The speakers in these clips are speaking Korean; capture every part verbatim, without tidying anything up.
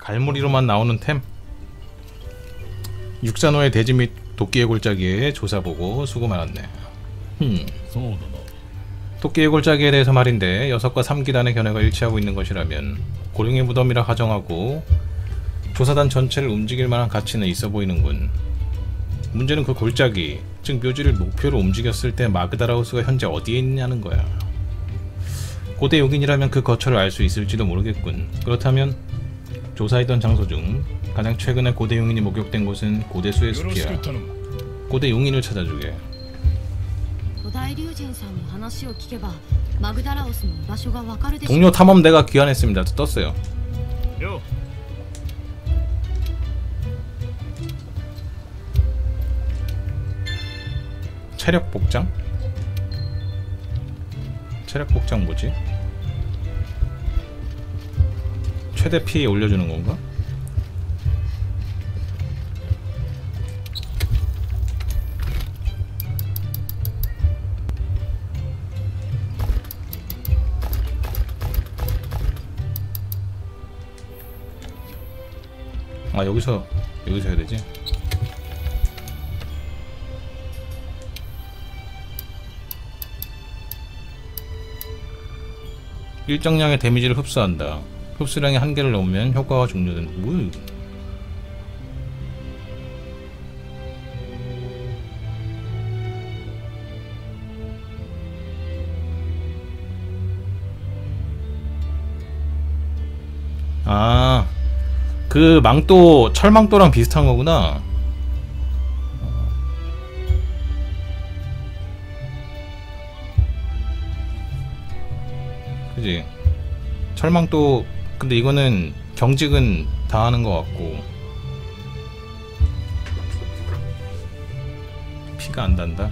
갈무리로만 나오는 템. 육산호의 대지 및 도끼의 골짜기에 조사보고 수고 많았네. 흠. 도끼의 골짜기에 대해서 말인데 여섯과 삼기단의 견해가 일치하고 있는 것이라면 고령의 무덤이라 가정하고 조사단 전체를 움직일 만한 가치는 있어 보이는군. 문제는 그 골짜기, 즉 묘지를 목표로 움직였을 때 마그다라우스가 현재 어디에 있냐는 거야. 고대 용인이라면 그 거처를 알 수 있을지도 모르겠군. 그렇다면 조사했던 장소 중 가장 최근에 고대 용인이 목격된 곳은 고대수의 숲이야. 고대 용인을 찾아주게. 동료 탐험대가 귀환했습니다. 떴어요. 체력 복장? 체력 복장 뭐지? 최대 피해 올려주는 건가? 아 여기서 여기서 해야 되지? 일정량의 데미지를 흡수한다. 흡수량이 한계를 넘으면 효과가 종료된. 뭐야? 아, 그 망토, 철망토랑 비슷한 거구나. 그지? 철망토. 근데 이거는 경직은 다 하는 것 같고 피가 안 단다.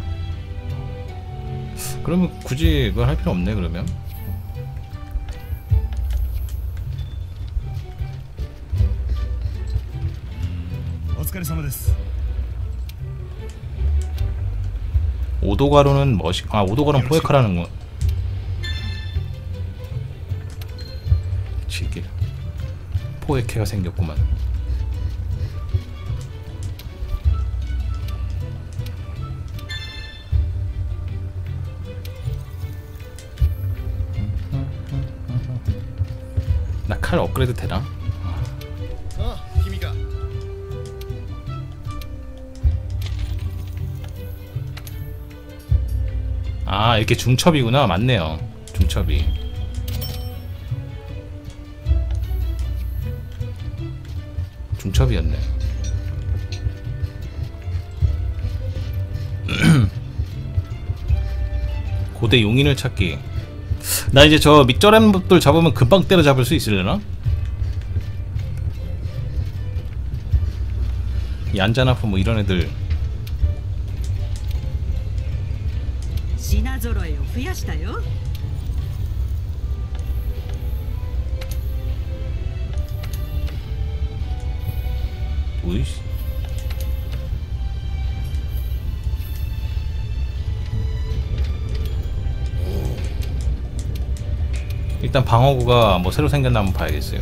그러면 굳이 그걸 할 필요 없네. 그러면 오도가루는 뭐시.. 아 오도가루는 포에카라는 거. 지길 포에케가 생겼구만. 나 칼 업그레이드 되나? 아 이렇게 중첩이구나. 맞네요. 중첩이. 중첩이었네. 고대 용인을 찾기. 나 이제 저 밑저렘들 잡으면 금방 때려잡을 수 있으려나? 이 안자나프 뭐 이런 애들. 오이씨. 일단 방어구가 뭐 새로 생겼나 한번 봐야겠어요.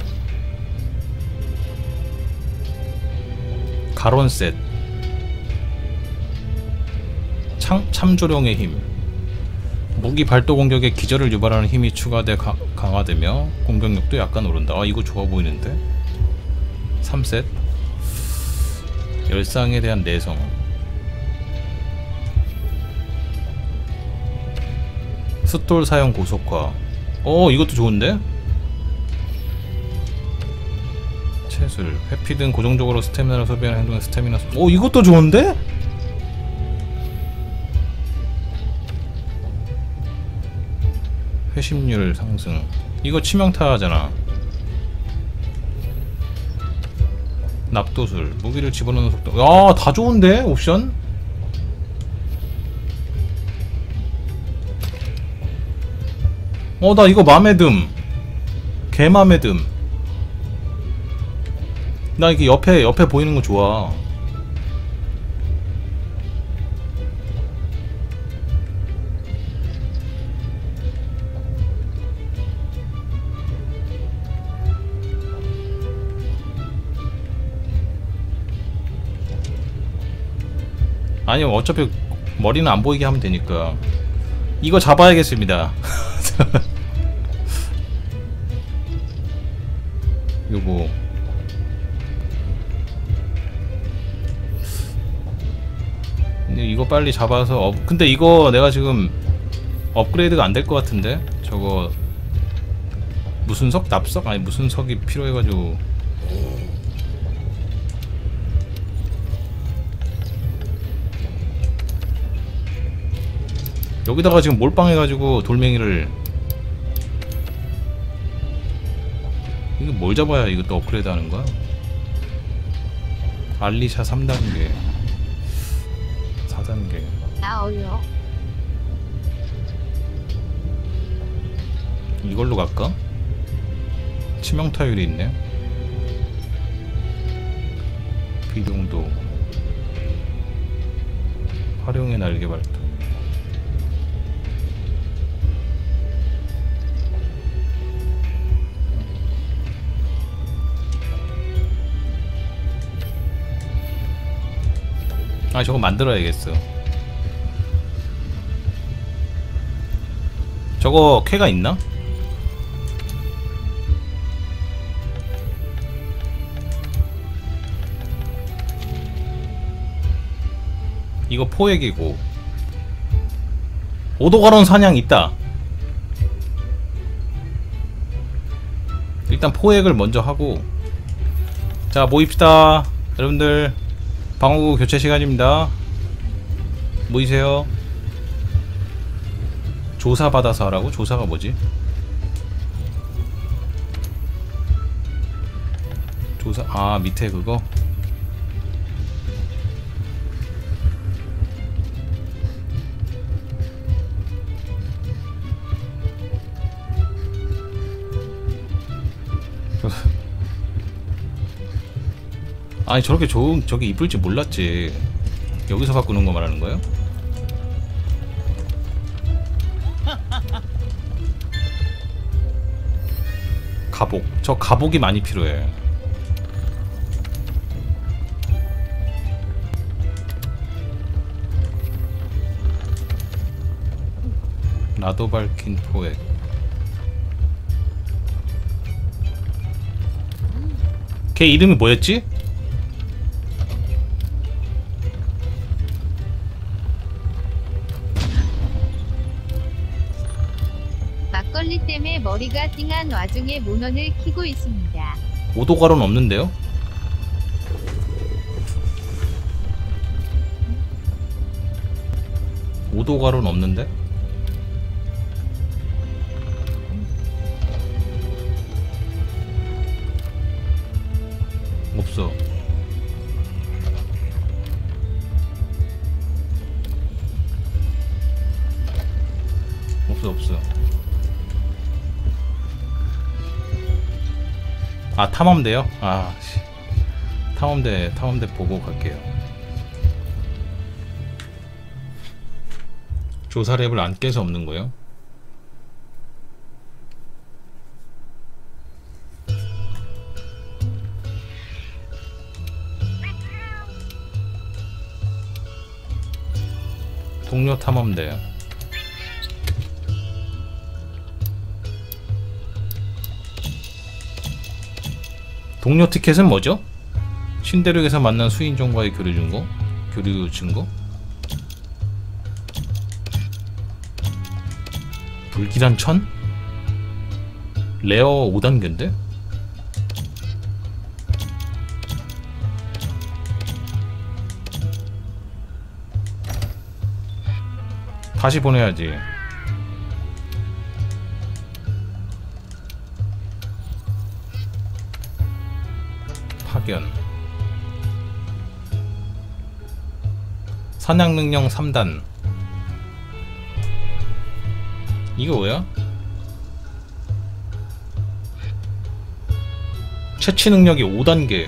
가론셋. 참, 참조령의 힘. 무기 발도 공격에 기절을 유발하는 힘이 추가돼 가, 강화되며 공격력도 약간 오른다. 아 이거 좋아 보이는데? 삼 셋. 열상에 대한 내성. 스톨 사용 고속화. 어 이것도 좋은데? 채술. 회피 등 고정적으로 스태미나를 소비하는 행동의 스태미나 소... 어 이것도 좋은데? 회심률 상승. 이거 치명타잖아. 납도술. 무기를 집어넣는 속도. 야, 다 좋은데? 옵션? 어, 나 이거 맘에 듦. 개 맘에 듦. 나 이게 옆에, 옆에 보이는 거 좋아. 아니요, 어차피 머리는 안 보이게 하면 되니까. 이거 잡아야겠습니다. 이거 뭐 근데 이거 빨리 잡아서 업... 근데 이거 내가 지금 업그레이드가 안 될 것 같은데? 저거 무슨 석? 납석? 아니 무슨 석이 필요해가지고. 여기다가 지금 몰빵해가지고 돌멩이를. 이거 뭘 잡아야 이것도 업그레이드 하는 거야? 알리샤 삼 단계 사 단계. 나 어려. 이걸로 갈까? 치명타율이 있네. 비룡도 활용의 날개 발톱. 아 저거 만들어야겠어. 저거 쾌가 있나? 이거 포획이고. 오도가론 사냥 있다. 일단 포획을 먼저 하고. 자 모입시다 여러분들. 방어구 교체 시간입니다. 모이세요. 조사 받아서 하라고? 조사가 뭐지? 조사, 아 밑에 그거? 아니 저렇게 좋은 저게 이쁠지 몰랐지. 여기서 바꾸는 거 말하는 거예요? 갑옷. 저 갑옷이 많이 필요해. 나도 밝힌 포획. 걔 이름이 뭐였지? 막걸리 때문에 머리가 띵한 와중에 모넌을 키고 있습니다. 오도가로는 없는데요? 오도가로는 없는데? 없어. 없어 없어. 아 탐험대요? 아 씨. 탐험대 탐험대 보고 갈게요. 조사 랩을 안 깨서 없는 거예요? 동료 탐험대. 동료 티켓은 뭐죠? 신대륙에서 만난 수인종과의 교류 증거? 교류 증거? 불길한 천? 레어 오 단계인데? 다시 보내야지. 파견. 사냥 능력 삼 단. 이거 뭐야? 채취 능력이 오 단계.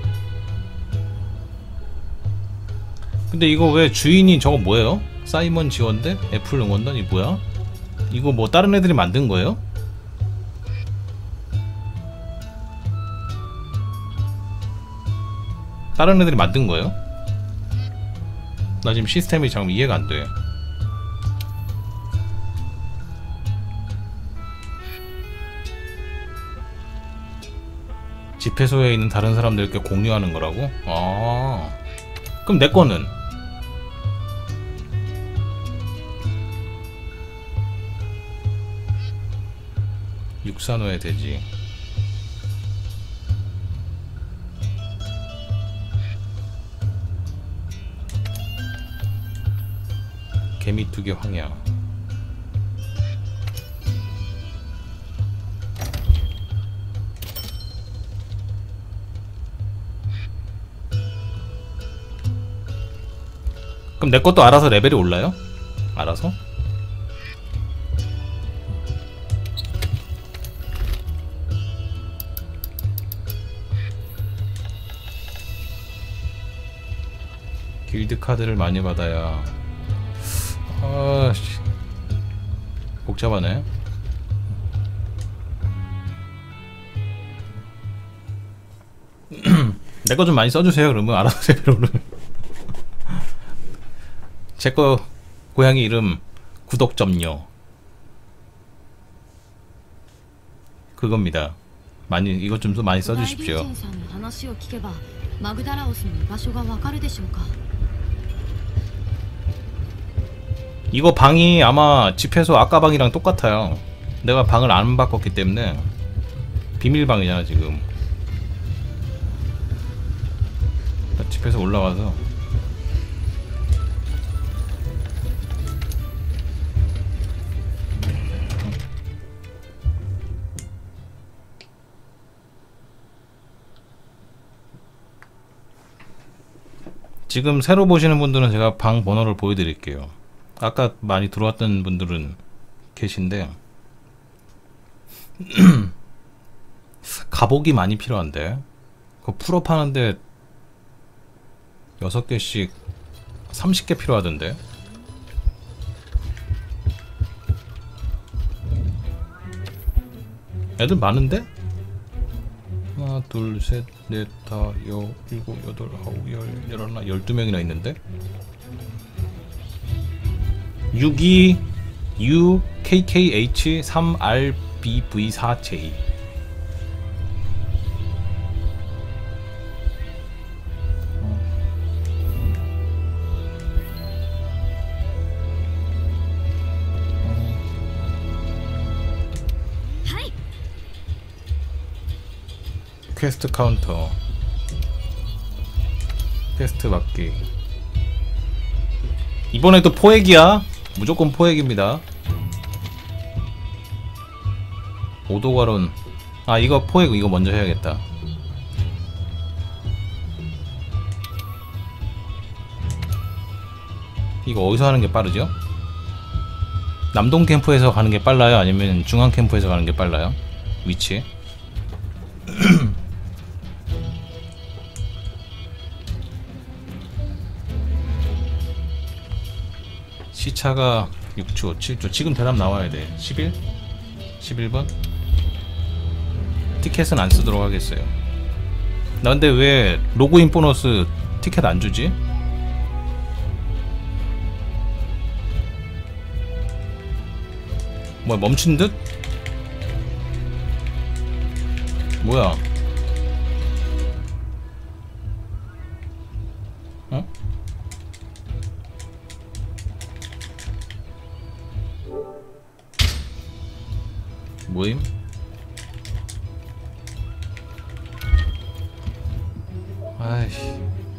근데 이거 왜 주인이 저거 뭐예요? 사이먼 지원대? 애플 응원단? 이 뭐야? 이거 뭐 다른 애들이 만든 거예요? 다른 애들이 만든 거예요? 나 지금 시스템이 잘 이해가 안 돼. 집회소에 있는 다른 사람들께 공유하는 거라고? 아, 그럼 내 거는? 육산호에 되지. 개미투기 황야. 그럼 내 것도 알아서 레벨이 올라요? 알아서? 길드 카드를 많이 받아야. 아씨, 복잡하네. 내 거 좀 많이 써주세요. 그러면 알아서 레벨 오르면. 제거 고양이 이름 구독점요 그겁니다. 많이 이것 좀 더 많이 써주십시오. 이거 방이 아마 집회소 아까 방이랑 똑같아요. 내가 방을 안 바꿨기 때문에 비밀방이잖아 지금. 집회소 올라와서 지금 새로 보시는 분들은 제가 방 번호를 보여드릴게요. 아까 많이 들어왔던 분들은 계신데 갑옷이 많이 필요한데 그거 풀업 하는데 여섯 개씩 삼십 개 필요하던데. 애들 많은데? 하나 둘 셋 넷 다 여 일곱 여덟 아홉 열 열하나 열두 명이나 있는데. 육이 U K K H 삼 R B V 사 J. 퀘스트 카운터, 퀘스트 받기. 이번에도 포획이야. 무조건 포획입니다. 오도가론. 아 이거 포획 이거 먼저 해야겠다. 이거 어디서 하는 게 빠르죠? 남동 캠프에서 가는 게 빨라요? 아니면 중앙 캠프에서 가는 게 빨라요? 위치. 시차가 육 초, 칠 초. 지금 대답 나와야 돼. 십일? 십일 번? 티켓은 안 쓰도록 하겠어요. 나 근데 왜 로그인 보너스 티켓 안 주지? 뭐야, 멈춘 듯? 뭐야? 어? 모임? 아이씨.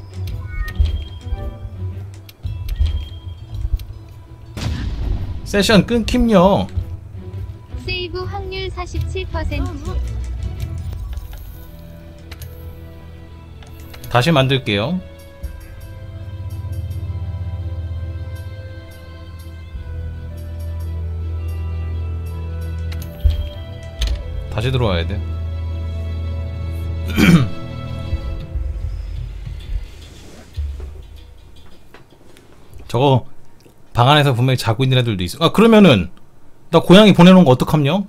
세션 끊김요. 세이브 확률 사십칠 퍼센트. 다시 만들게요. 다시 들어와야 돼. 저거 방 안에서 분명히 자고 있는 애들도 있어. 아 그러면은 나 고양이 보내놓은 거 어떡함요?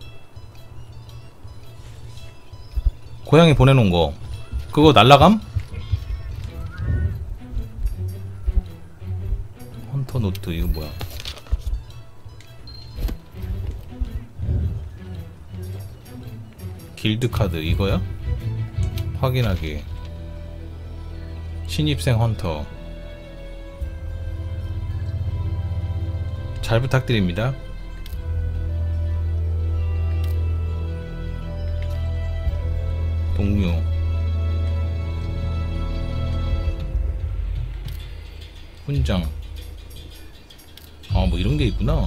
고양이 보내놓은 거 그거 날라감? 헌터 노트 이거 뭐야? 길드 카드 이거야? 확인하기. 신입생 헌터. 잘 부탁드립니다. 동료. 훈장. 아, 뭐 이런 게 있구나.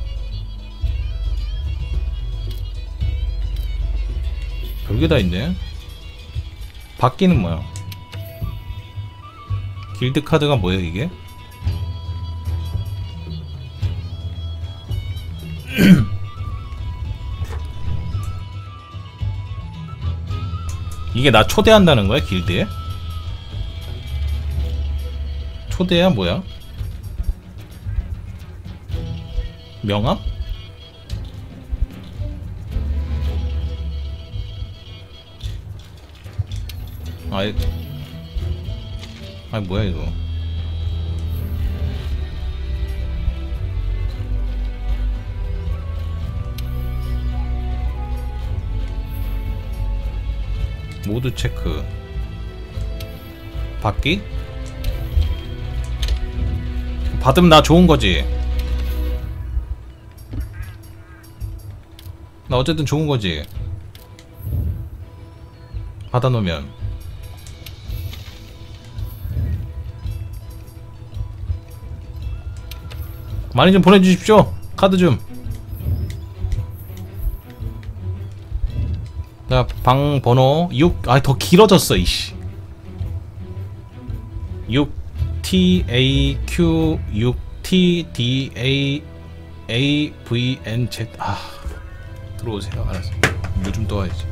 별게 다 있네. 바뀌는 뭐야? 길드 카드가 뭐야 이게? 이게 나 초대한다는 거야 길드에? 초대야 뭐야? 명함? 아이, 아이 뭐야 이거? 모두 체크. 받기? 받으면 나 좋은 거지. 나 어쨌든 좋은 거지. 받아 놓으면. 많이 좀 보내주십시오. 카드 좀. 자, 방 번호 육. 아, 더 길어졌어 이씨. 육 티 에이 큐 육 티 디 에이 에이 브이 엔 지. 아, 들어오세요. 알았어. 요즘 떠와야지.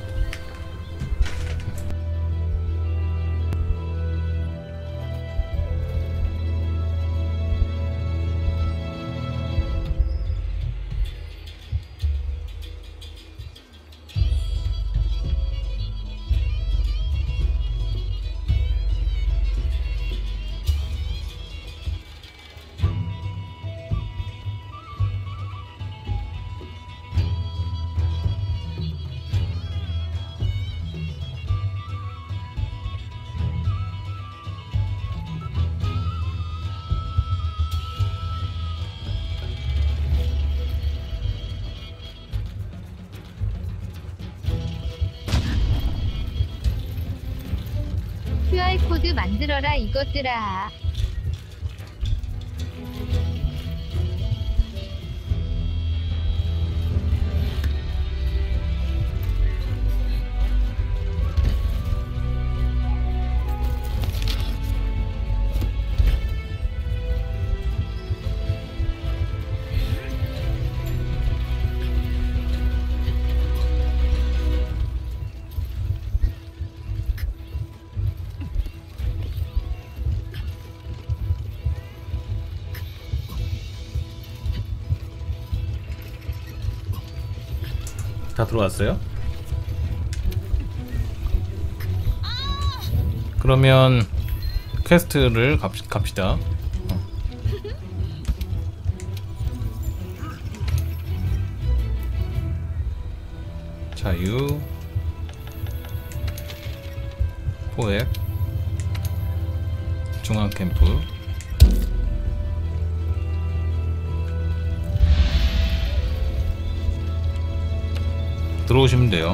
큐알코드 만들어라 이것들아. 다 들어왔어요? 그러면 퀘스트를 갑시, 갑시다. 어. 자유 포획 중앙 캠프. 들어오시면 돼요.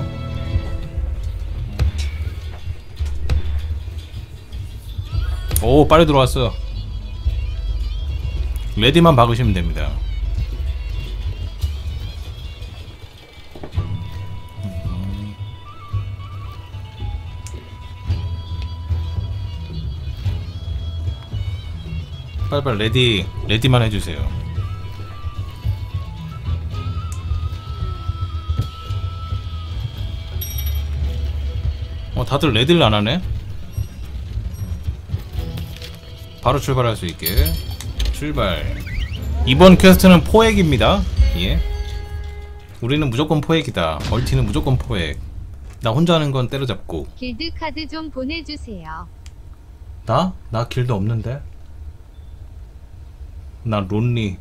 오, 빨리 들어왔어요. 레디만 박으시면 됩니다. 빨리빨리 레디, 레디만 해주세요. 어, 다들 레디를 안하네? 바로 출발할 수 있게 출발. 이번 퀘스트는 포획입니다. 예, 우리는 무조건 포획이다. 멀티는 무조건 포획. 나 혼자 하는 건 때려잡고. 길드 카드 좀 보내주세요. 나? 나 길드 없는데? 나 론리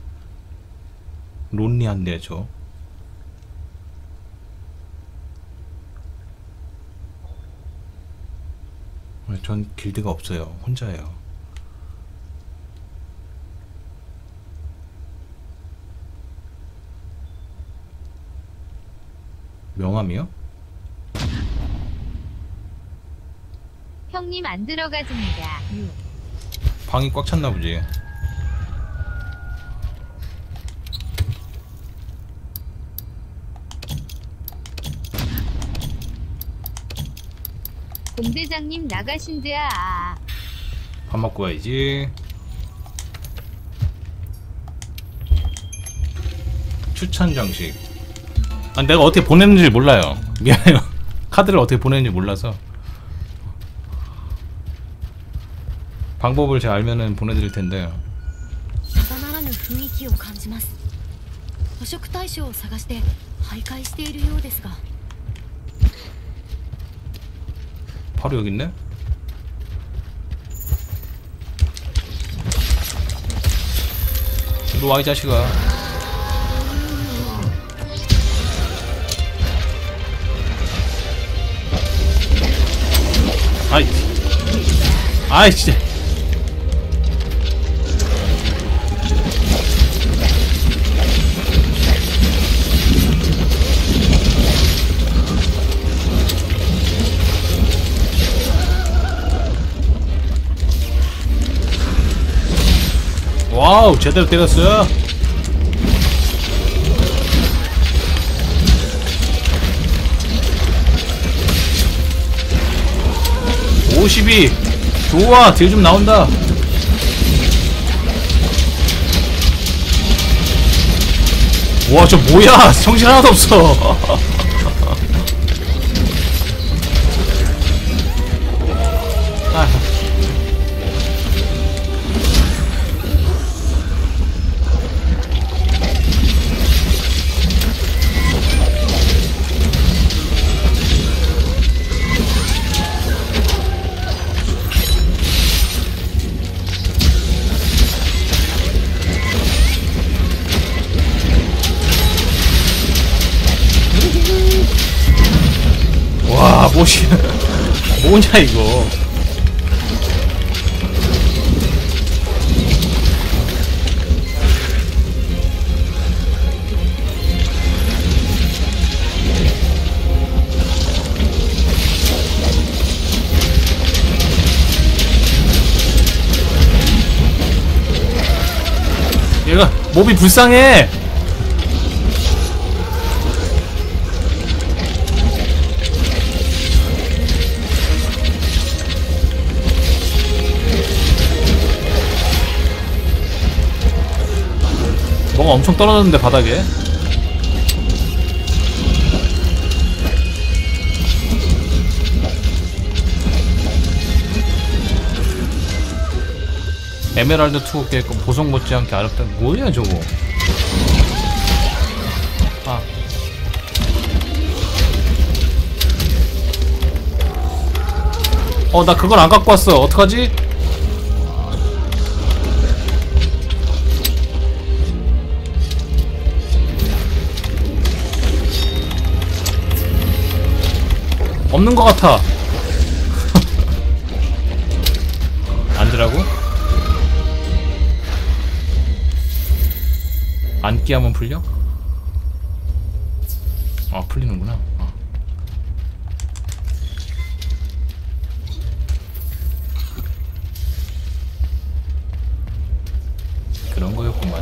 론리한데 저. 전 길드가 없어요. 혼자예요. 명함이요? 형님 안 들어가집니다. 방이 꽉 찼나 보지. 공대장님 나가신드야. 아. 밥 먹고 가야지. 추천 장식. 아, 내가 어떻게 보냈는지 몰라요. 미안해요. 카드를 어떻게 보냈는지 몰라서. 방법을 제가 알면은 보내드릴 텐데. ただならぬ雰囲気を感じます。捕食対象を探して徘徊しているようですが。 바로 여기 있네? 이리 와, 이 자식아. 아이, 아이, 진짜. 와우, 제대로 때렸어요. 오십이. 좋아, 딜 좀 나온다. 와, 저 뭐야? 정신 하나도 없어. 아. 와, 뭐시, 뭐냐 이거. 얘가 몸이 불쌍해. 뭐가 엄청 떨어졌는데 바닥에. 에메랄드 투 깨고 보석 못지않게 어렵다. 뭐야 저거. 아. 어, 나 그걸 안 갖고 왔어. 어떡하지? 없는 것 같아. 앉으라고? 앉기 하면 풀려? 아, 풀리는구나. 어. 그런 거였구만.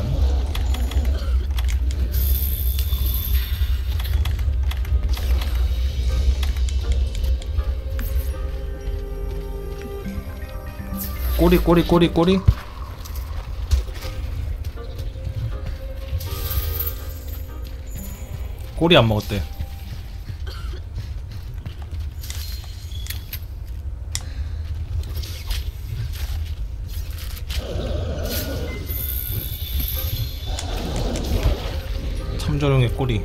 꼬리 꼬리 꼬리 꼬리. 꼬리 안 먹었대. 참조용의 꼬리.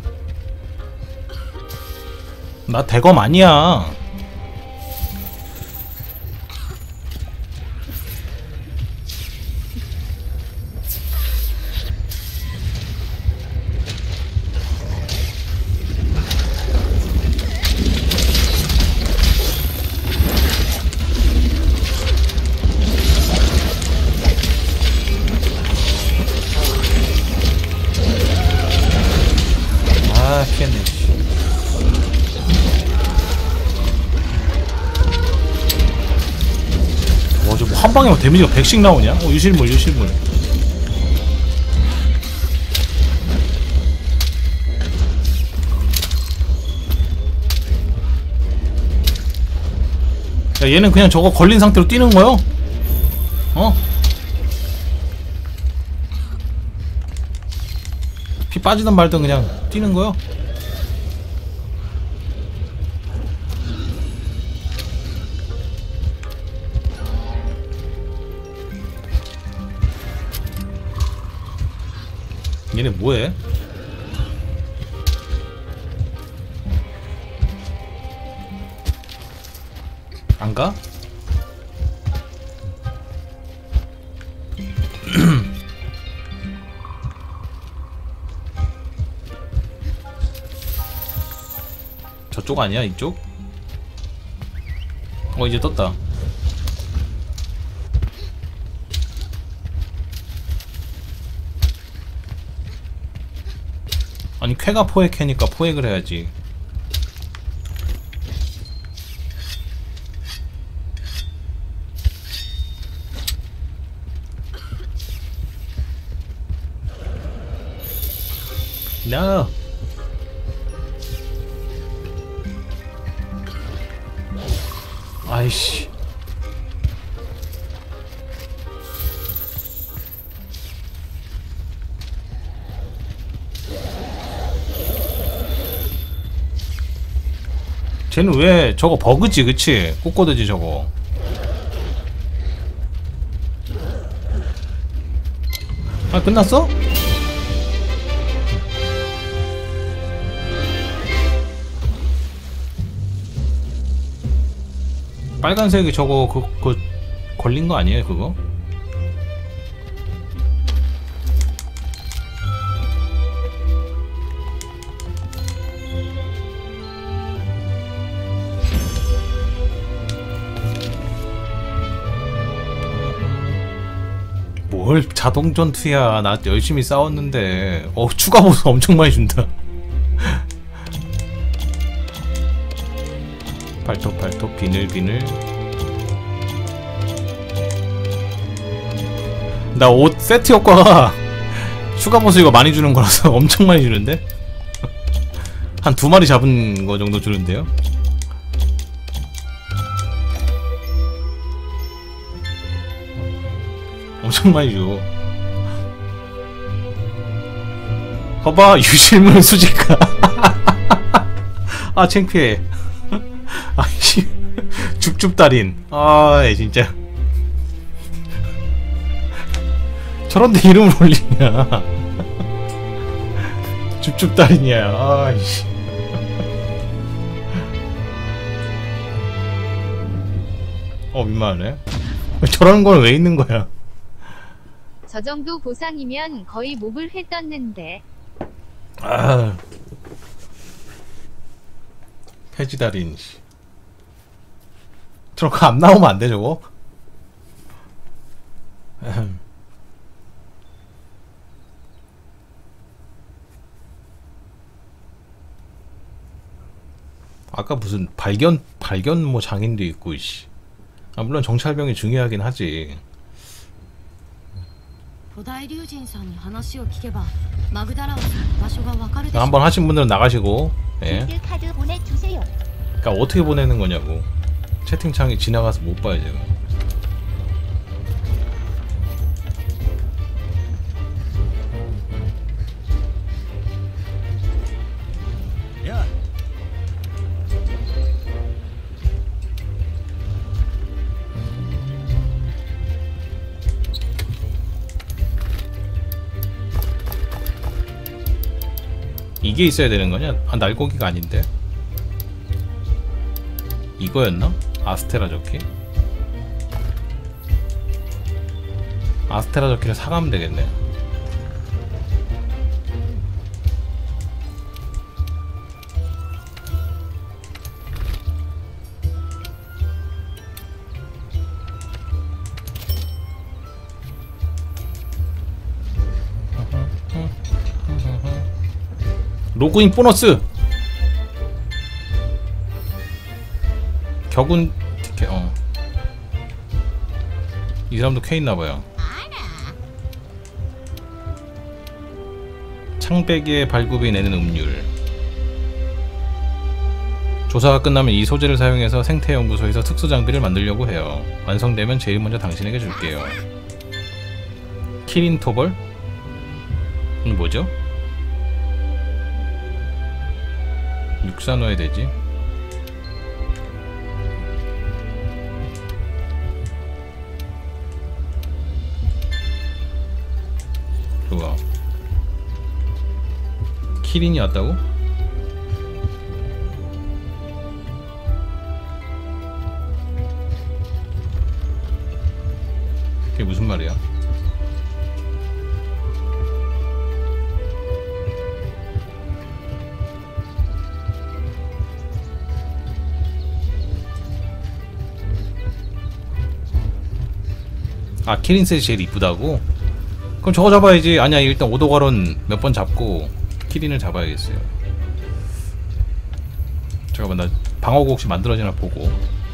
나 대검 아니야. 아 피했네. 와저 뭐 한방에 막 데미지가 백씩 나오냐? 어 유실물 유실물. 야 얘는 그냥 저거 걸린 상태로 뛰는 거요? 어? 피 빠지든 말든 그냥 뛰는 거요? 얘네 뭐해? 안 가? 저쪽 아니야? 이쪽? 어 이제 떴다. 아니 쾌가 포획해니까 포획을 해야지. No. 아이씨. 쟤는 왜 저거 버그지 그치? 꼬꼬드지 저거. 아 끝났어? 빨간색이 저거 그, 그 걸린 거 아니에요 그거? 뭘 자동 전투야. 나 열심히 싸웠는데. 어 추가 보수 엄청 많이 준다. 발톱 발톱 비늘비늘. 나 옷 세트 효과가 추가 보수 이거 많이 주는 거라서 엄청 많이 주는데? 한 두 마리 잡은 거 정도 주는데요? 엄청 많이 줘. 봐봐 유실물 수집가. 아 창피해. 아이씨 줍줍달인. 아 진짜 저런데 이름을 올리냐. 줍줍달인이야. 아이씨. 어 민망하네. 저런 건 왜 있는 거야. 저 정도 보상이면 거의 몹을 회 떴는데. 아 폐지달인. 저거 안 나오면 안 돼 저거? 아까 무슨 발견 발견 뭐 장인도 있고 이씨. 아 물론 정찰병이 중요하긴 하지. 한번 하신 분들은 나가시고. 예. 그러니까 어떻게 보내는 거냐고. 채팅창이 지나가서 못 봐요 제가. 야. 이게 있어야 되는 거냐? 아 날고기가 아닌데. 이거였나? 아스테라 저키? 아스테라 저키를 사가면 되겠네. 로그인 보너스! 격운 티켓, 어. 이 사람도 K 있나봐요. 창배기의 발굽이 내는 음률. 조사가 끝나면 이 소재를 사용해서 생태연구소에서 특수장비를 만들려고 해요. 완성되면 제일 먼저 당신에게 줄게요. 키린 토벌? 이건 뭐죠? 육산화에 되지? 좋아. 키린이 왔다고? 그게 무슨 말이야? 아, 키린셋이 제일 이쁘다고? 그럼 저거 잡아야지. 아니야, 일단 오도가론 몇 번 잡고 키린을 잡아야겠어요. 잠깐만, 나 방어구 혹시 만들어지나 보고.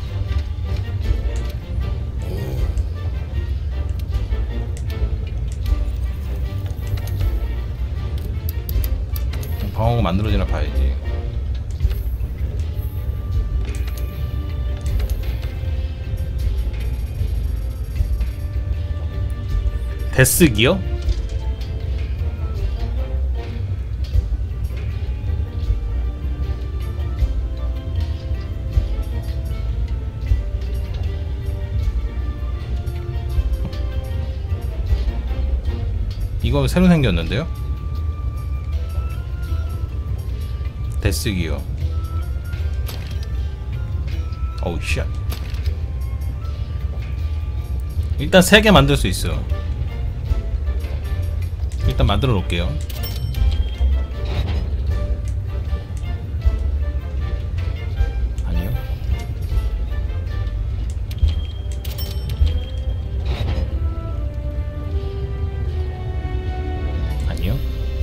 방어구 만들어지나 봐야지. 데스기요? 이거 새로 생겼는데요? 데스기요. 어우 쉣. 일단 세 개 만들 수 있어. 일단 만들어 놓을게요. 아니요. 아니요.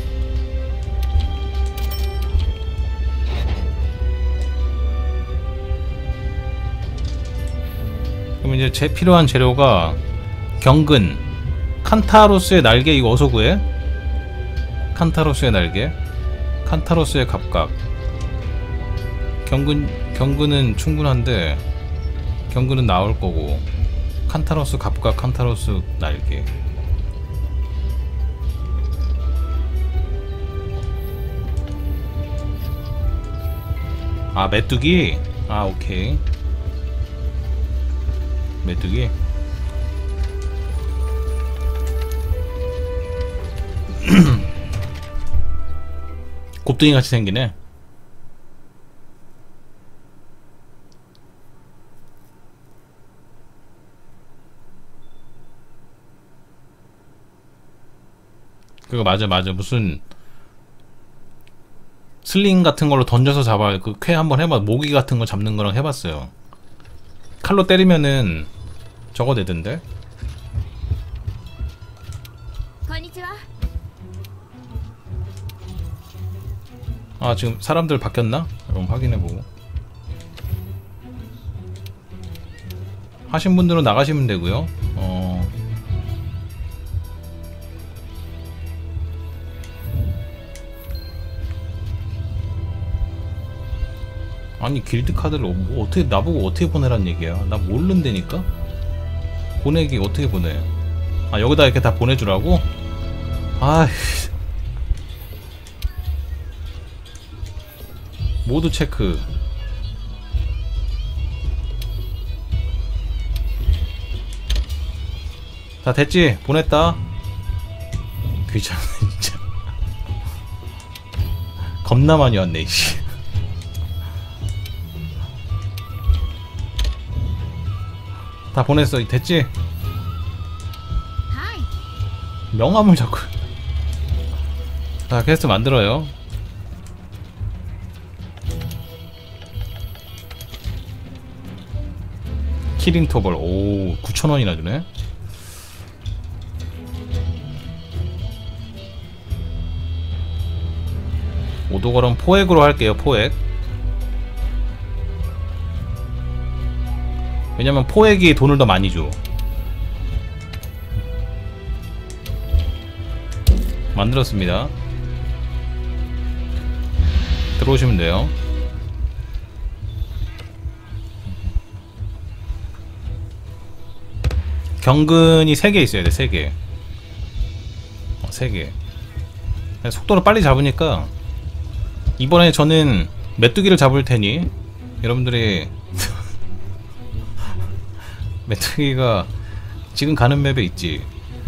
그럼 이제 제 필요한 재료가 경근, 칸타로스의 날개. 이거 어디서 구해? 칸타로스의 날개, 칸타로스의 갑각. 경근, 경근은 충분한데 경근은 나올 거고, 칸타로스 갑각, 칸타로스 날개. 아, 메뚜기? 아, 오케이. 메뚜기? 곱둥이 같이 생기네. 그거 맞아 맞아. 무슨 슬링 같은 걸로 던져서 잡아. 그 쾌 한번 해봐. 모기 같은 거 잡는 거랑 해봤어요. 칼로 때리면은 저거 되던데. 아, 지금 사람들 바뀌었나? 그럼 확인해보고. 하신 분들은 나가시면 되고요. 어... 아니, 길드 카드를 뭐 어떻게 나보고 어떻게 보내란 얘기야? 나 모른다니까? 보내기 어떻게 보내? 아, 여기다 이렇게 다 보내주라고? 아이씨. 모두 체크. 다 됐지? 보냈다. 귀찮네 진짜. 겁나 많이 왔네 씨. 다 보냈어. 됐지? 명함을 자꾸. 자, 퀘스트 만들어요. 키린 토벌. 오, 구천 원이나 주네. 오도걸은 포획으로 할게요. 포획. 왜냐면 포획이 돈을 더 많이 줘. 만들었습니다. 들어오시면 돼요. 경근이 세 개 있어야 돼. 세 개. 어, 세 개. 속도를 빨리 잡으니까 이번에 저는 메뚜기를 잡을 테니 여러분들이 메뚜기가 지금 가는 맵에 있지.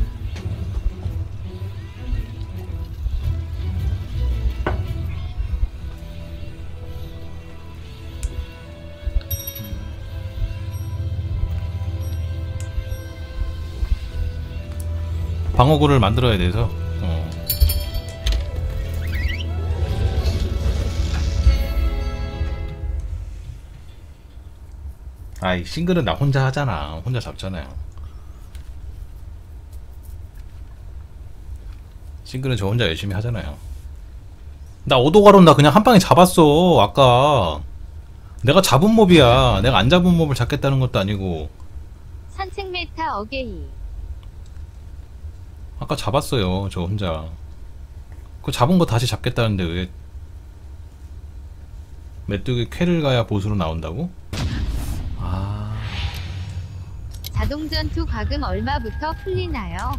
방어구를 만들어야 돼서. 어. 아이 싱글은 나 혼자 하잖아. 혼자 잡잖아요. 싱글은 저 혼자 열심히 하잖아요. 나 오도가론 나 그냥 한 방에 잡았어. 아까 내가 잡은 몹이야. 내가 안 잡은 몹을 잡겠다는 것도 아니고. 산책 메타 어게이. 아까 잡았어요. 저 혼자. 그 잡은 거 다시 잡겠다는데 왜 메뚜기 쾌를 가야 보수로 나온다고? 아... 자동전투 과금 얼마부터 풀리나요?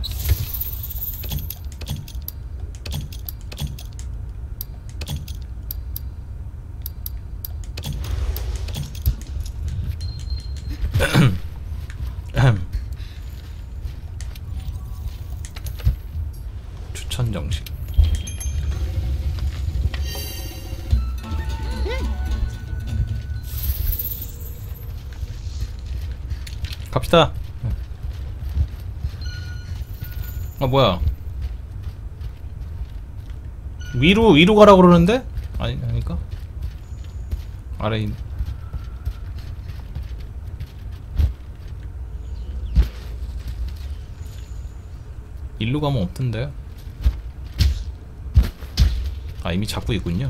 추천 정식. 갑시다. 아 뭐야? 위로 위로 가라 그러는데? 아니 아닐까? 아래 있. 일로 가면 없던데. 아 이미 잡고 있군요.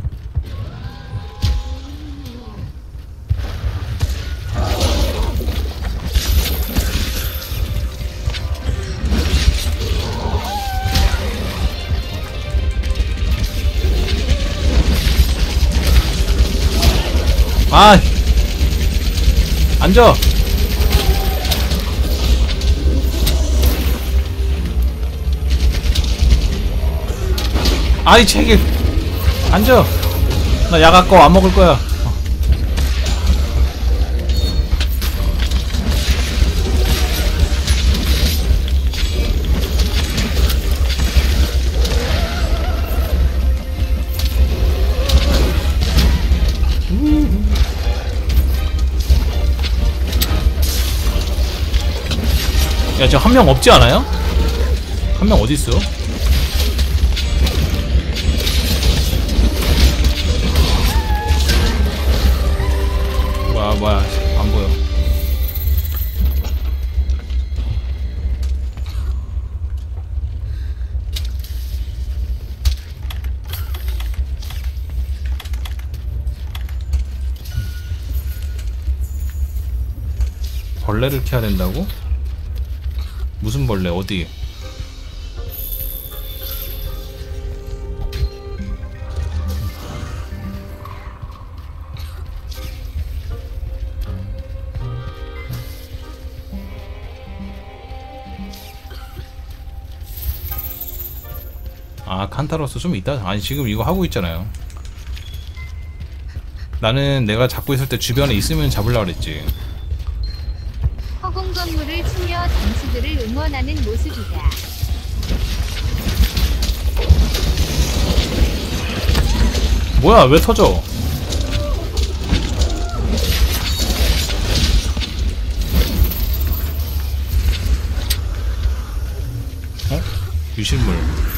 아 앉아. 아이 책임. 앉아. 나 약 아까워 안 먹을 거야. 어. 야, 저 한 명 없지 않아요? 한 명 어디 있어? 뭐야, 뭐야, 안 보여. 벌레를 키워야 된다고? 무슨 벌레? 어디? 아 칸타로스 좀 이따. 아니 지금 이거 하고 있잖아요. 나는 내가 잡고 있을 때 주변에 있으면 잡으려고 그랬지. 허공 건물을 치며 장수들을 응원하는 모습이다. 뭐야 왜 터져? 어? 유실물.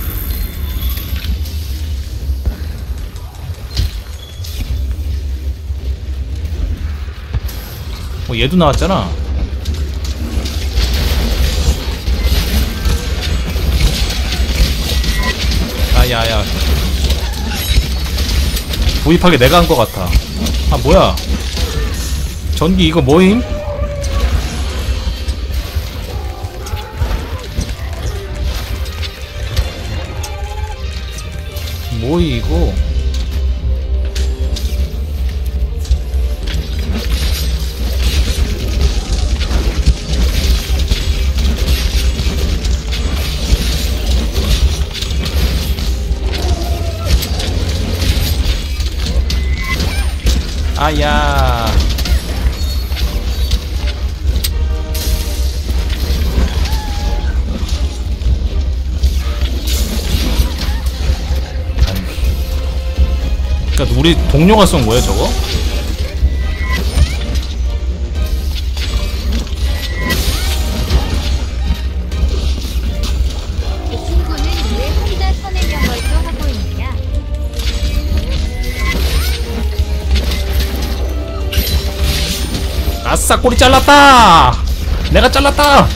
어 얘도 나왔잖아. 야야 구입하게 내가 한 거 같아. 아 뭐야? 전기 이거 뭐임? 뭐이 이거? 아야. 그니까 우리 동료가 쏜 거야 저거? 이 친구는 왜 혼자 선의 명월도 하고 있냐? 아싸 꼬리 잘랐다. 내가 잘랐다.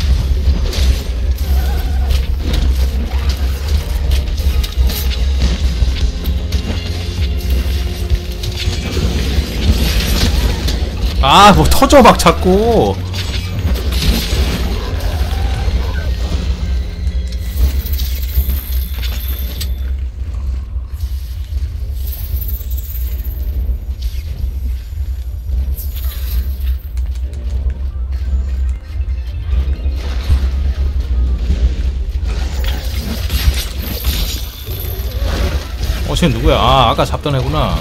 아 뭐 터져 막 자꾸. 어 쟤 누구야? 아 아까 잡던 애구나.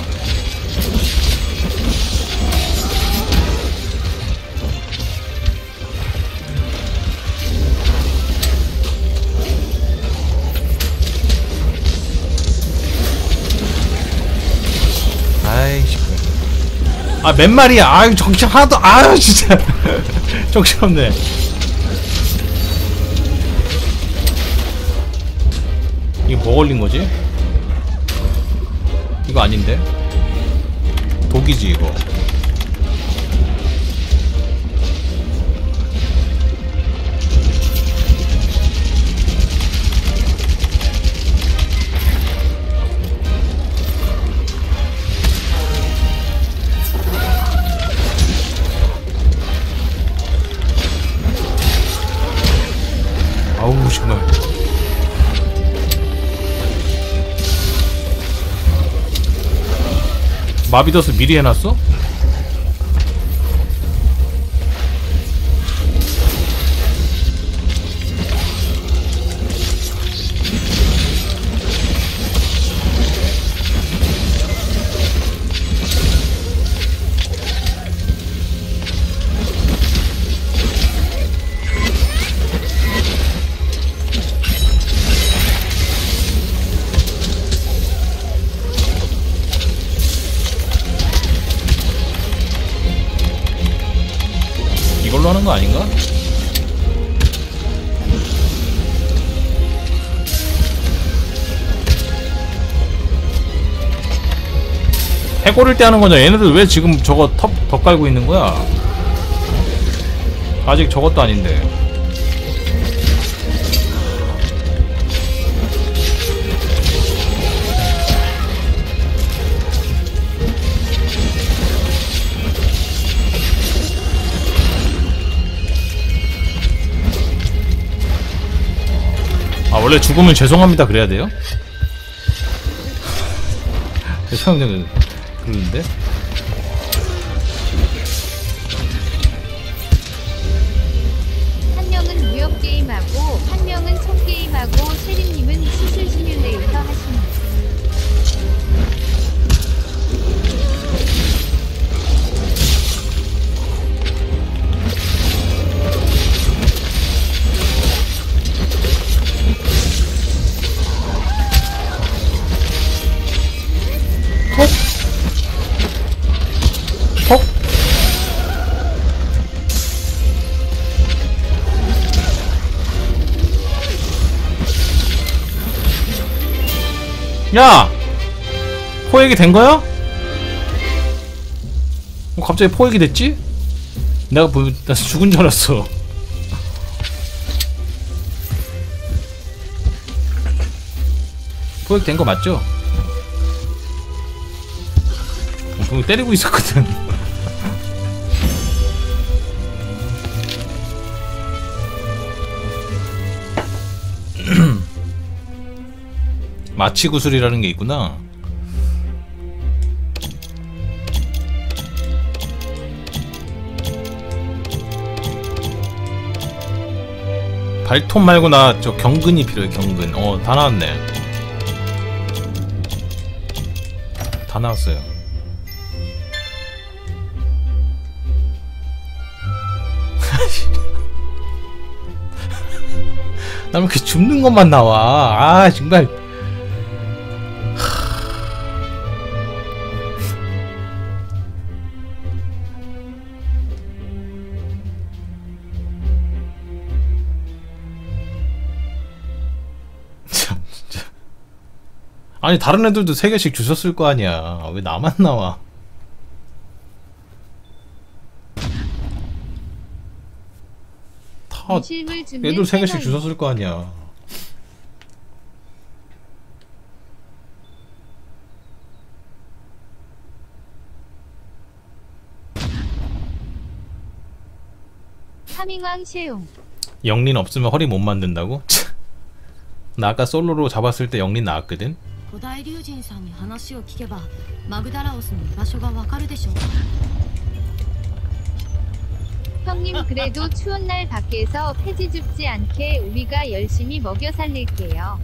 아이씨. 아 몇 마리야? 아유 정신 하나도. 아유 진짜. 정신없네. 이게 뭐 걸린 거지? 이거 아닌데? 독이지 이거. 아우 정말. 마비더스 미리 해놨어? 이걸로 하는 거 아닌가? 해 고를 때 하는 거냐? 얘네들 왜 지금 저거 턱, 덧 깔고 있는 거야? 아직 저것도 아닌데. 아 원래 죽으면 죄송합니다 그래야 돼요? 처형전 그러는데? 한 명은 무역 게임하고 한 명은 총 게임하고 세림님은 수술 시뮬레이터 하십니다. 톡! 야! 포획이 된 거야? 어, 갑자기 포획이 됐지? 내가 뭐, 나 죽은 줄 알았어. 포획 된 거 맞죠? 그거 때리고 있었거든. 마취 구슬이라는 게 있구나. 발톱 말고 나 저 경근이 필요해. 경근. 어, 다 나왔네. 다 나왔어요. 나 왜 이렇게 줍는 것만 나와. 아 정말. 아니 다른 애들도 세 개씩 주셨을 거 아니야. 왜 나만 나와? 다 애들 세 개씩 주셨을 거 아니야. 파밍왕 쉐용. 영린 없으면 허리 못 만든다고? 나 아까 솔로로 잡았을 때 영린 나왔거든? 古代龍神さんに話を聞けばマグダラオスの居場所がわかるでしょう。 형님 그래도 추운 날 밖에서 폐지 줍지 않게 우리가 열심히 먹여 살릴게요.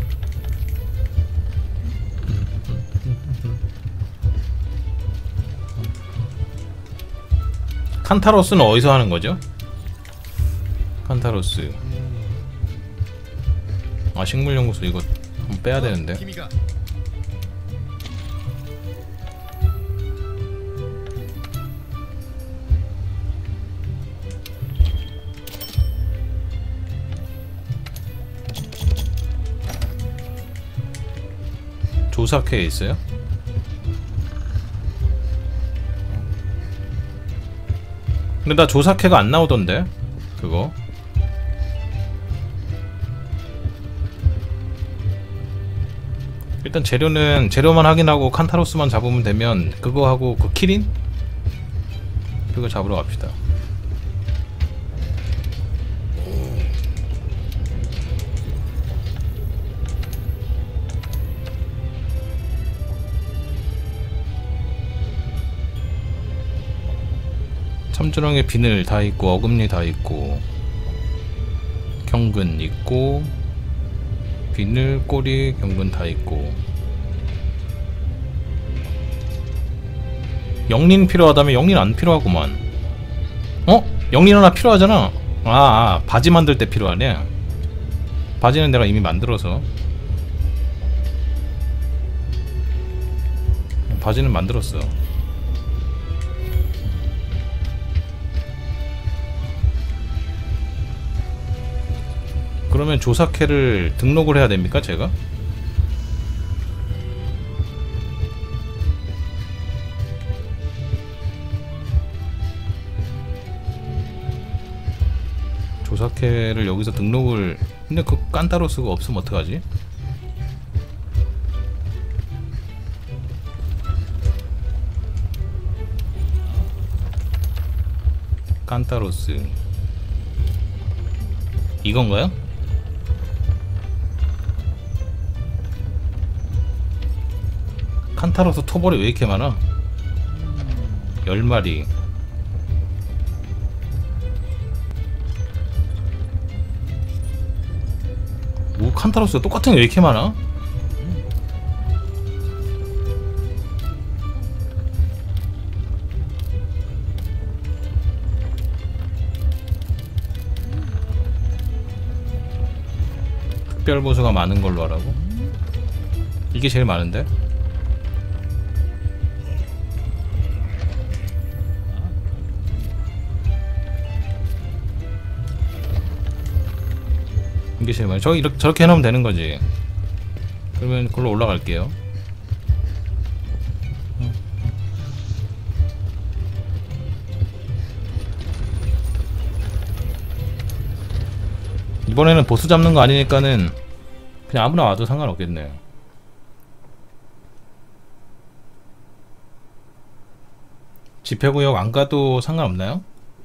칸타로스는 어디서 하는 거죠? 칸타로스. 아 식물연구소 이거 한번 빼야 되는데. 조사회에 있어요? 근데 나 조사회가 안 나오던데 그거. 일단 재료는 재료만 확인하고 칸타로스만 잡으면 되면 그거 하고 그 키린? 그거 잡으러 갑시다. 참주렁에 비늘 다 있고 어금니 다 있고 경근 있고 비늘 꼬리 경근 다 있고. 영린 필요하다면 영린 안 필요하구만. 어? 영린 하나 필요하잖아. 아, 아 바지 만들 때 필요하네. 바지는 내가 이미 만들어서. 바지는 만들었어. 그러면 조사캐를 등록을 해야 됩니까, 제가? 조사캐를 여기서 등록을. 근데 그 깐타로스가 없으면 어떡하지? 깐타로스 이건가요? 칸타로스 토벌이 왜 이렇게 많아? 열 마리. 오, 칸타로스가 똑같은 게 왜 이렇게 많아? 특별보수가 많은 걸로 하라고? 이게 제일 많은데? 이게 제일 많아. 저 이렇게 저렇게 해놓으면 되는 거지. 그러면 그걸로 올라갈게요. 이번에는 보스 잡는 거 아니니까는 그냥 아무나 와도 상관없겠네요. 집회구역 안 가도 상관없나요?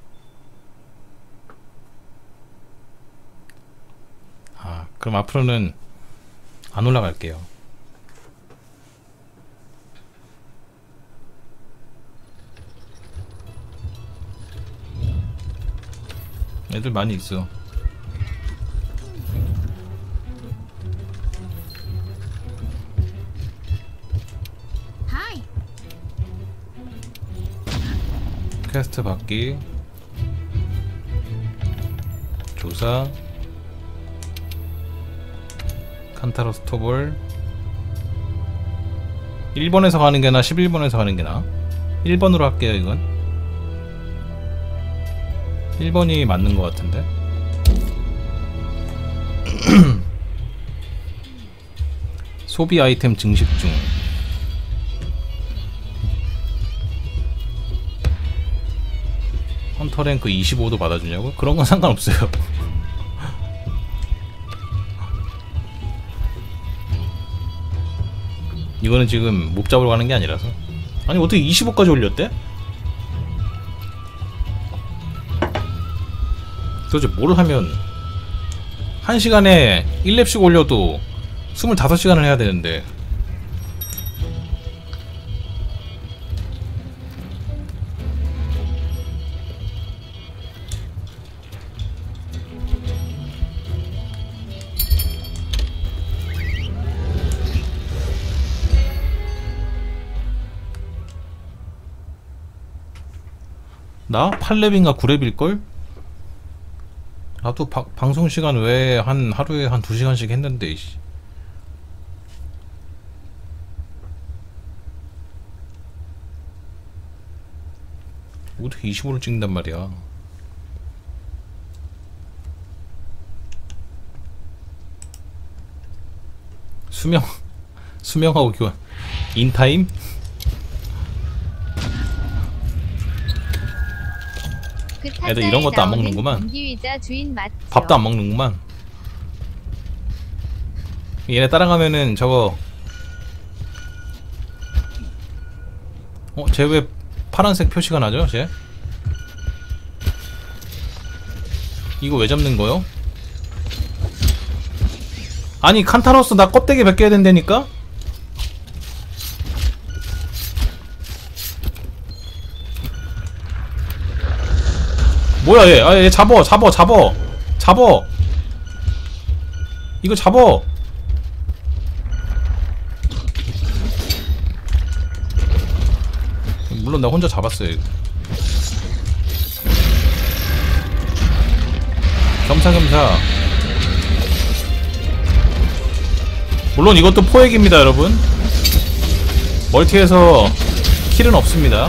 아, 그럼 앞으로는 안 올라갈게요. 애들 많이 있어. 하이. 퀘스트 받기, 조사, 칸타로 스토볼. 일 번에서 가는 게 나, 십일 번에서 가는 게 나? 일 번으로 할게요. 이건 일 번이 맞는 것 같은데. 소비 아이템 증식 중. 헌터 랭크 이십오도 받아주냐고? 그런 건 상관없어요. 이거는 지금 몹 잡으러 가는 게 아니라서. 아니 어떻게 이십오까지 올렸대? 도대체 뭘 하면 한 시간에 일 렙씩 올려도 스물다섯 시간을 해야 되는데. 나 팔 렙인가 구 렙일걸? 나도 바, 방송 시간 외에 한 하루에 한 두 시간씩 했는데 이씨. 어떻게 이십오를 찍는단 말이야. 수명 수명하고 교환 인타임? 애들 이런 것도 안 먹는구만. 밥도 안 먹는구만. 얘네 따라가면은 저거 어? 쟤 왜 파란색 표시가 나죠? 쟤? 이거 왜 잡는 거요? 아니 칸타로스 나 껍데기 벗겨야 된다니까? 뭐야 얘? 아 얘 잡어 잡어 잡어 잡어 이거 잡어. 물론 나 혼자 잡았어요 이거. 겸사겸사. 물론 이것도 포획입니다 여러분. 멀티에서 킬은 없습니다.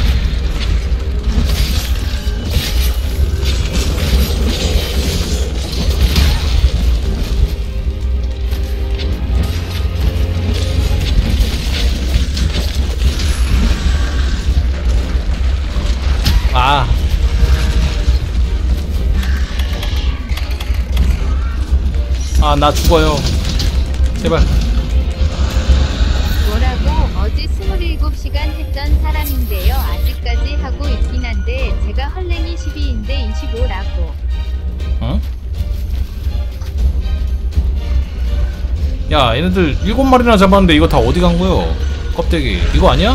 아. 아, 나 죽어요. 제발. 뭐라고? 어제 스물일곱 시간 했던 사람인데요. 아직까지 하고 있긴 한데 제가 헐랭이 십이인데 이십오라고. 어? 야, 얘네들 일곱 마리나 잡았는데 이거 다 어디 간 거요? 껍데기. 이거 아니야?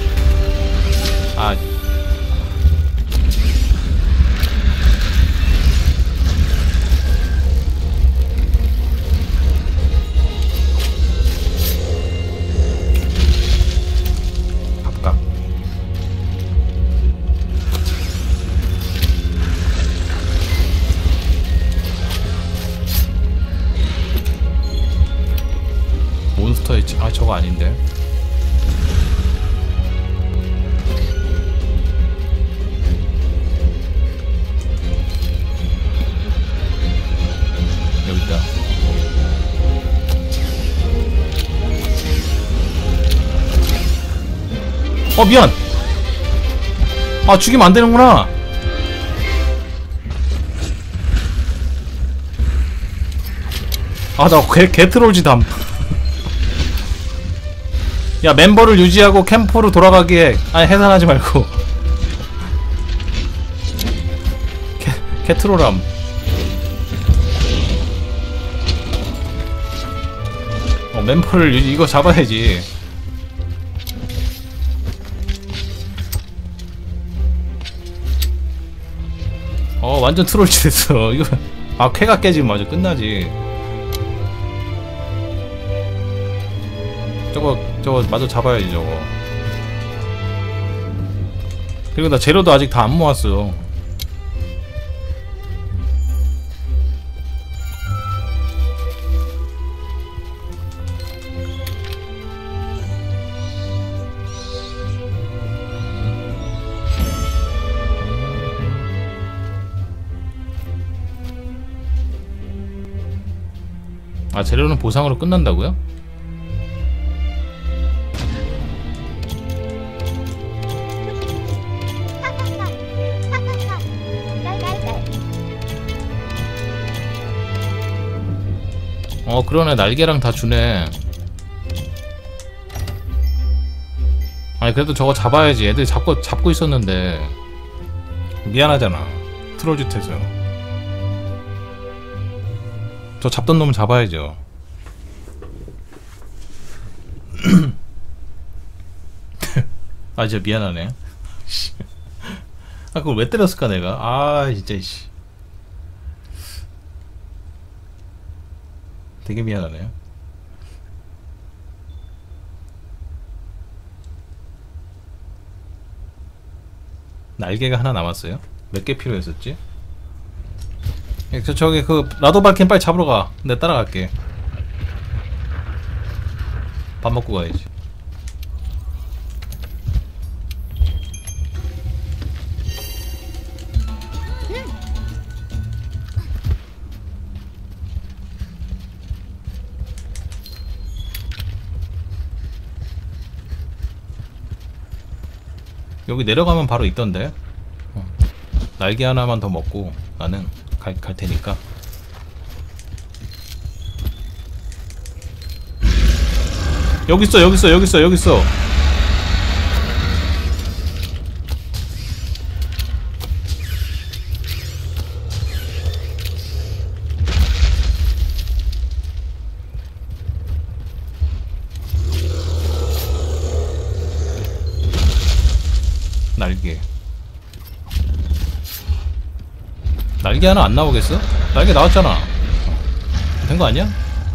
아. 몬스터있지. 아 저거 아닌데. 여기있다. 어 미안. 아 죽이면 안되는구나. 아 나 개트롤지 담. 야 멤버를 유지하고 캠프로 돌아가게 해. 아니 해산하지 말고 캐트로람. 어, 멤버를 이거 잡아야지. 어 완전 트롤치 됐어. 이거 아 쾌가 깨지면 맞아 끝나지. 저거 저거 마저 잡아야지 저거. 그리고 나 재료도 아직 다 안 모았어. 아 재료는 보상으로 끝난다고요? 어 그러네 날개랑 다 주네. 아니 그래도 저거 잡아야지. 애들이 잡고 잡고 있었는데 미안하잖아 트롤짓해서. 저 잡던 놈을 잡아야죠. 아 진짜 미안하네. 아 그걸 왜 때렸을까 내가. 아 진짜 씨. 되게 미안하네요. 날개가 하나 남았어요? 몇 개 필요했었지? 저, 저기 그 나도 발킨 빨리 잡으러 가. 내가 따라갈게. 밥 먹고 가야지. 여기 내려가면 바로 있던데. 어. 날개 하나만 더 먹고 나는 갈, 갈 테니까. 여기 있어 여기 있어 여기 있어 여기 있어. 날개 날개 하나 안 나오겠어? 날개 나왔잖아. 된 거 아니야?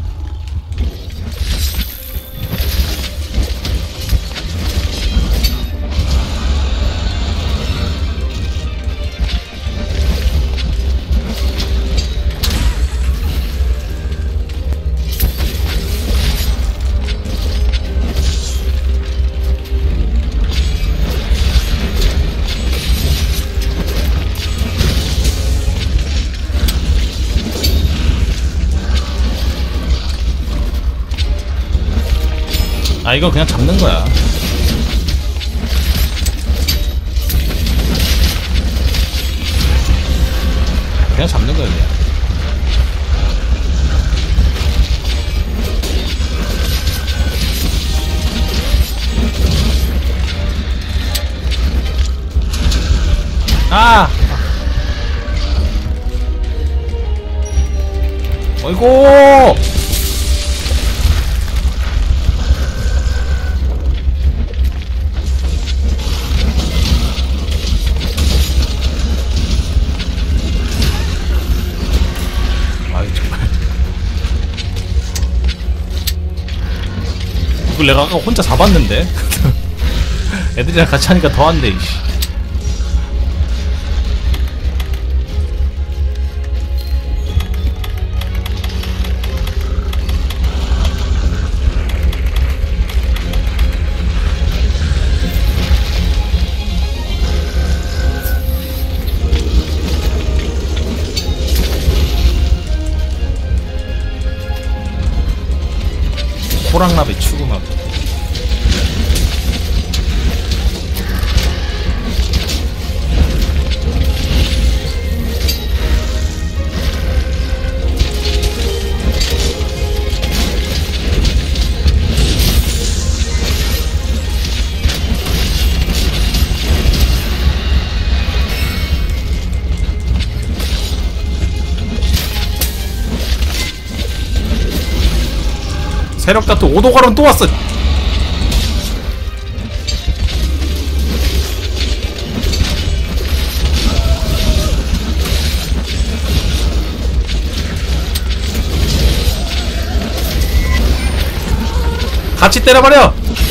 아 이거 그냥 잡는 거야. 그냥 잡는 거야 그냥. 아! 어이구! 이걸 내가 아까 혼자 잡았는데? 애들이랑 같이 하니까 더한데 이씨. 호랑나비 추구막. 세력 다투 오도가론 또 왔어. 같이 때려버려.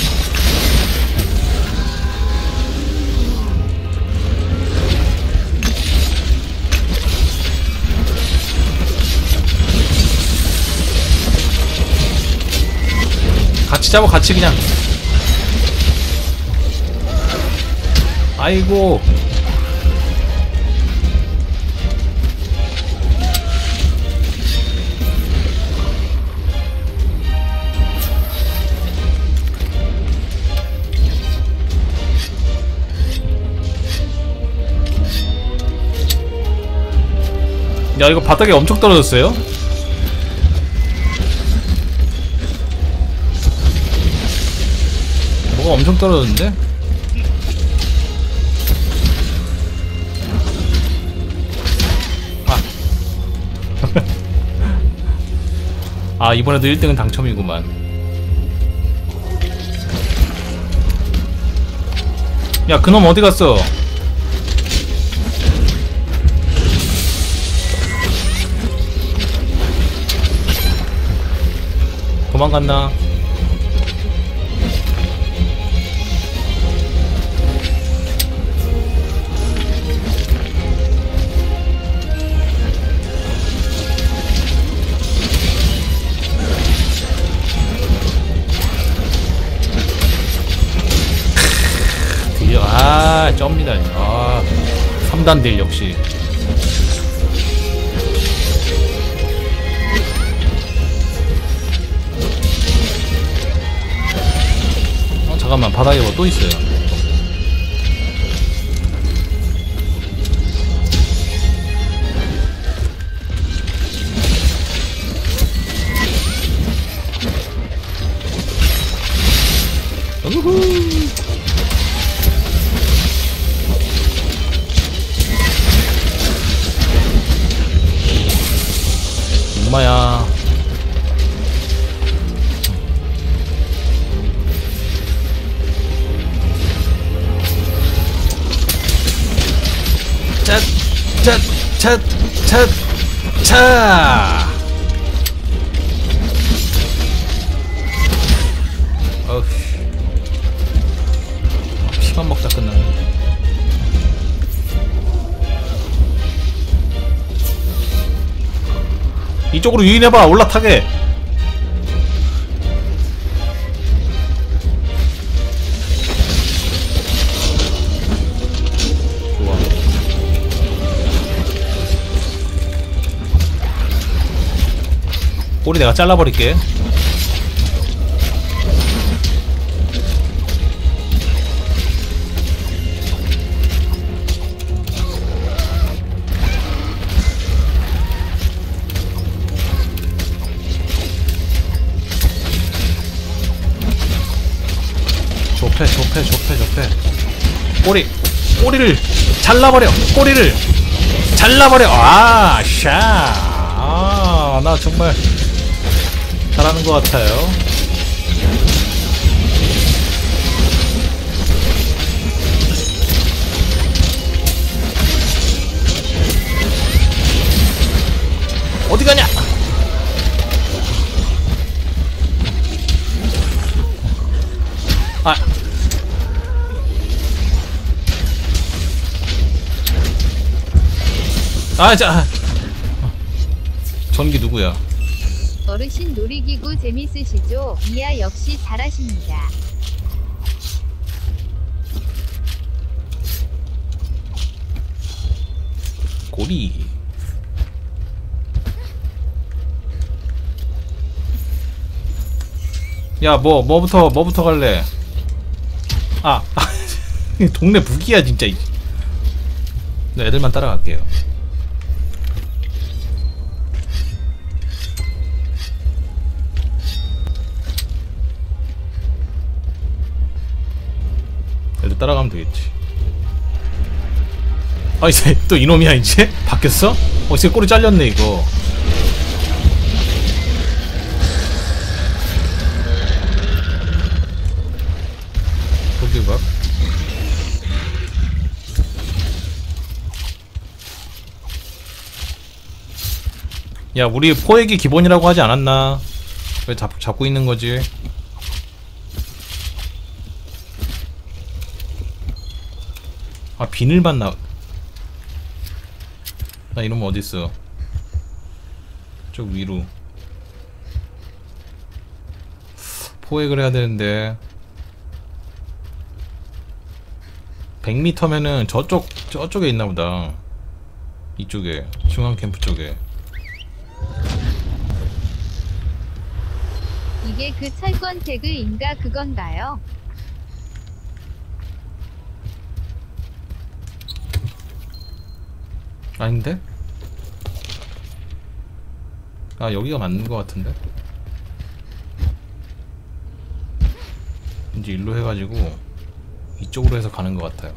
같이 잡아 같이 그냥. 아이고. 야 이거 바닥에 엄청 떨어졌어요? 뭐가 엄청 떨어졌는데? 아. 아 이번에도 일 등은 당첨이구만. 야 그놈 어디 갔어? 도망갔나? 드디어 아 쩝니다. 아 삼 단 딜 역시. 잠깐만 바닥에 뭐 또 있어요. 우후. 엄마야. 차, 차, 차, 차, 차. 어휴. 피만 먹다 끝나네. 이쪽으로 유인해봐. 올라타게. 꼬리 내가 잘라버릴게. 좁혀 좁혀 좁혀 좁혀. 꼬리 꼬리를 잘라버려. 꼬리를 잘라버려. 아 샤. 아 나 정말 잘하는 것 같아요. 어디 가냐? 아, 아, 자, 전기 누구야? 어르신 놀이기구 재밌으시죠? 이야 역시 잘하십니다. 꼬리. 야, 뭐, 뭐부터, 뭐부터 갈래? 아, 동네 무기야, 진짜. 네, 애들만 따라갈게요. 애들 따라가면 되겠지. 아, 이제 또 이놈이야, 이제? 바뀌었어? 어, 이제 꼬리 잘렸네, 이거. 야, 우리 포획이 기본이라고 하지 않았나? 왜 잡, 잡고 있는 거지? 아, 비늘만 나. 나 이러면 어딨어? 저 위로. 포획을 해야 되는데. 백 미터면은 저쪽, 저쪽에 있나 보다. 이쪽에. 중앙 캠프 쪽에. 이게 그 철권 태그인가 그건가요? 아닌데? 아, 여기가 맞는 것 같은데? 이제 일로 해가지고 이쪽으로 해서 가는 것 같아요.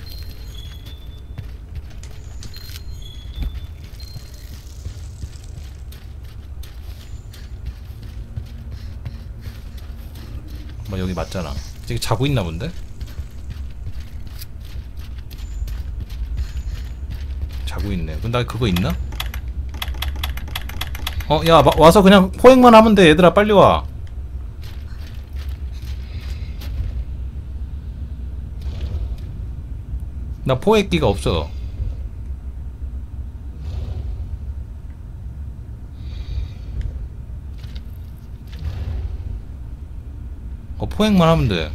뭐 여기 맞잖아. 지금 자고 있나 본데? 자고 있네. 그럼 나 그거 있나? 어, 야, 마, 와서 그냥 포획만 하면 돼. 얘들아, 빨리 와. 나 포획기가 없어. 어, 포획만 하면 돼.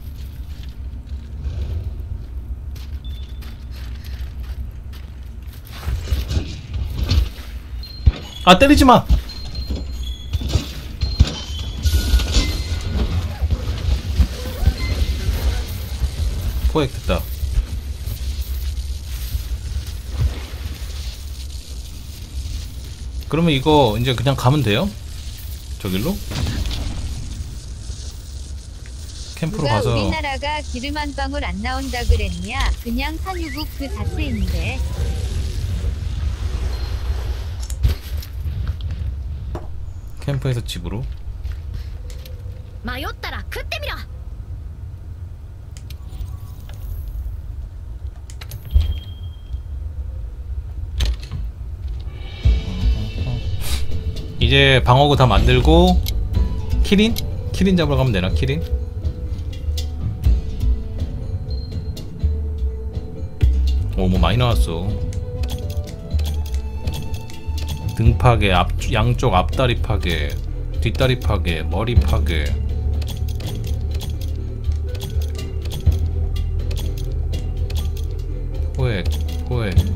아, 때리지 마. 포획 됐다. 그러면 이거 이제 그냥 가면 돼요? 저길로? 캠프로 누가 가서. 우리나라가 기름 한 방울 안 나온다 그랬냐? 그냥 산유국 그 자체인데. 캠프에서 집으로. 迷ったら食ってみろ。 이제 방어구 다 만들고 키린? 키린 잡으러 가면 되나? 키린? 오, 뭐 많이 나왔어. 등 파괴, 앞, 양쪽 앞다리 파괴, 뒷다리 파괴, 머리 파괴. 포획, 포획.